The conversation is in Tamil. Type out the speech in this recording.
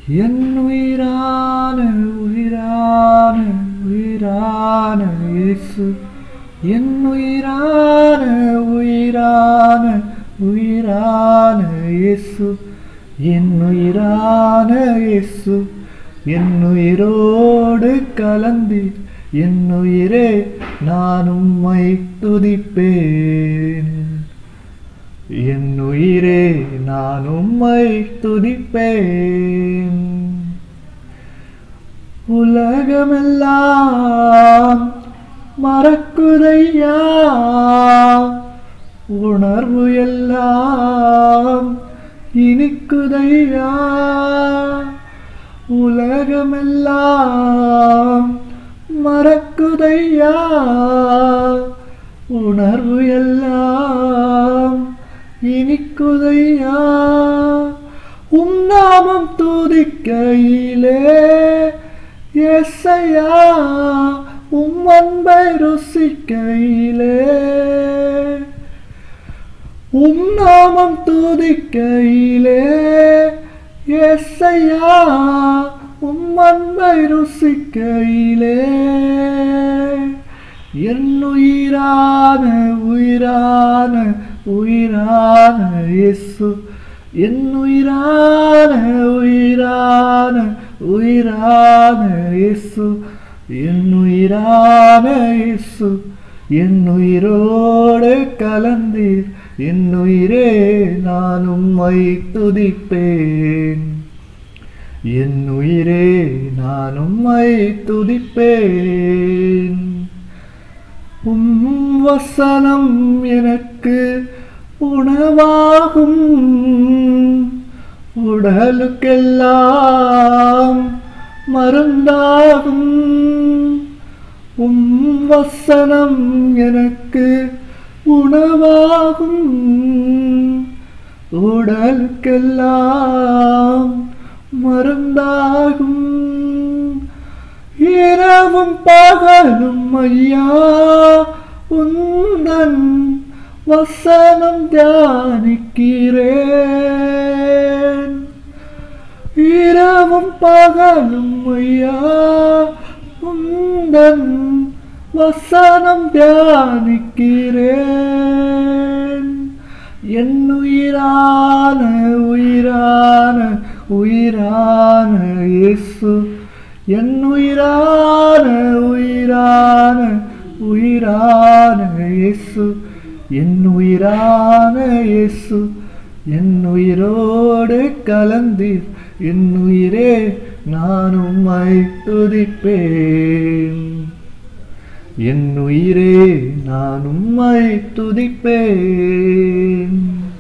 என் உயிரான உயிரான உயிரான இயேசு, என் உயிரான உயிரான உயிரான இயேசு, என் உயிரான இயேசு, என் உயிரோடு கலந்து என் உயிரே நான் உம்மை துதிப்பேன். என் உயிரே நான் உம்மை துதிப்பேன். உலகமெல்லாம் மறக்குதையா, உணர்வு எல்லாம் இனிக்குதையா. உலகமெல்லாம் மறக்குதையா, உணர்வு எல்லாம் இனிக்குதையா. உம் நாமம் துதிக்கையிலே ஏசையா, உம் அன்பை ருசிக்கையிலே. உம் நாமம் துதிக்கையிலே ஏசையா, உம் அன்பை ருசிக்கையிலே. என் உயிரான உயிரான உயிரான இயேசு, என் உயிரான உயிரான உயிரான இயேசு, என் உயிரான இயேசு, என் உயிரோடு கலந்தீர் என் உயிரே நான் உம்மை துதிப்பேன். என் உயிரே நான் உம்மை துதிப்பேன். உம் வசனம் எனக்கு உணவாகும், உடலுக்கெல்லாம் மருந்தாகும். உம் வசனம் எனக்கு உணவாகும், உடலுக்கெல்லாம் மருந்தாகும். இரவும் பகலும் ஐயா உந்தன் வசனம் தியானிக்கிறேன். இரவும் பகலும் ஐயா உந்தன் வசனம் தியானிக்கிறேன். என் உயிரான உயிரான உயிரான இயேசு, என் உயிரான உயிரான உயிரான இயேசு, என் உயிரான இயேசு, என் உயிரோடு கலந்தீர் என் உயிரே நான் உம்மை துதிப்பேன். என் உயிரே நான் உம்மை துதிப்பேன்.